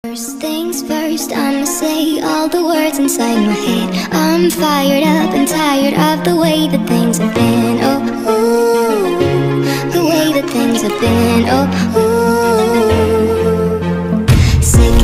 First things first, I'ma say all the words inside my head. I'm fired up and tired of the way that things have been. Oh, ooh, the way that things have been. Oh, ooh.